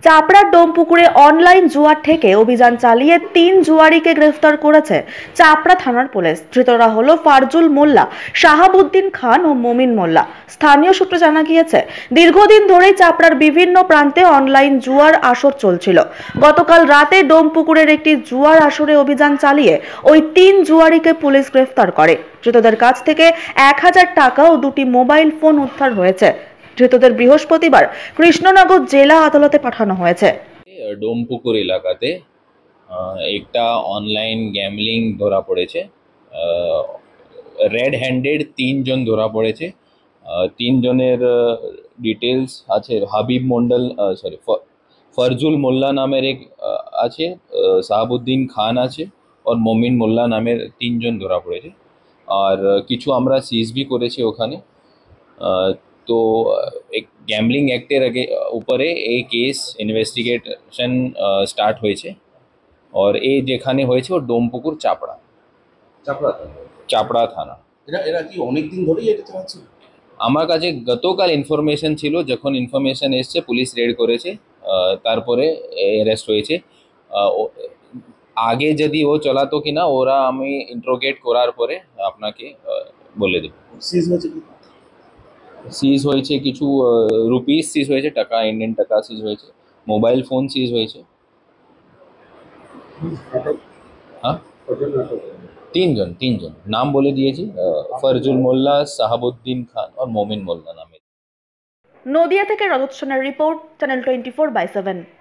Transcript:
চাপড়ার ডোমপুকুরে online জুয়ার থেকে অভিযান চালিয়ে ৩ জুয়ারিকে গ্রেফতার করেছে চাপড়া থানার পুলিশ। ধৃতরা হলো ফারজুল মোল্লা, শাহাবুদ্দিন খান ও মমিন মোল্লা। স্থানীয় সূত্রে জানা গিয়েছে, দীর্ঘদিন ধরেই চাপড়ার বিভিন্ন প্রান্তে অনলাইন জুয়ার আসর চলছিল। গতকাল রাতে ডোমপুকুরের একটি জুয়ার আসরে অভিযান চালিয়ে ওই ৩ জুয়ারিকে পুলিশ গ্রেফতার করে। ধৃতদের কাছ থেকে ১,০০০ টাকা ও ২টি মোবাইল ফোন উদ্ধার হয়েছে। ধৃতদের বৃহস্পতিবার কৃষ্ণনগর জেলা আদালতে পাঠানো হয়েছে। ডোমপুকুর এলাকাতে একটা অনলাইন গ্যামলিং ধরা পড়েছে। রেড হ্যান্ডেড ৩ জন ধরা পড়েছে। ৩ জনের ডিটেলস আছে। হাবিব মন্ডল ফরজুল মোল্লা নামের এক আছে, শাহাবুদ্দিন খান আছে আর মমিন মোল্লা নামের ৩ জন ধরা পড়েছে। আর কিছু আমরা সিজ भी করেছি ওখানে। तो एक गैमलिंग एक्टर ऊपरे ए केस इन्वेस्टिगेशन स्टार्ट হয়েছে। और ए যেখানে হয়েছে ও ডোমপুকুর চাপড়া থানা। এরা কি অনেক দিন ধরেই এটা চালাচ্ছে? আমার কাছে গতকাল ইনফরমেশন ছিল, যখন ইনফরমেশন এসছে পুলিশ রেড করেছে, তারপরে অ্যারেস্ট হয়েছে। আগে যদি ও চালাতো কিনা ওরা আমি ইন্ট্রোগেট করার পরে আপনাকে বলে দেব। সিজ হয়েছে কিছু রুপিস সিজ হয়েছে, টাকা, ইন্ডিয়ান টাকা সিজ হয়েছে, মোবাইল ফোন সিজ হয়েছে। হ্যাঁ, ৩ জন নাম বলে দিয়েছি, ফরজুল মোল্লা, শাহাবুদ্দিন খান আর মমিন মোল্লা নামে। নদিয়া থেকে রজত সোনার রিপোর্ট, চ্যানেল 24/7।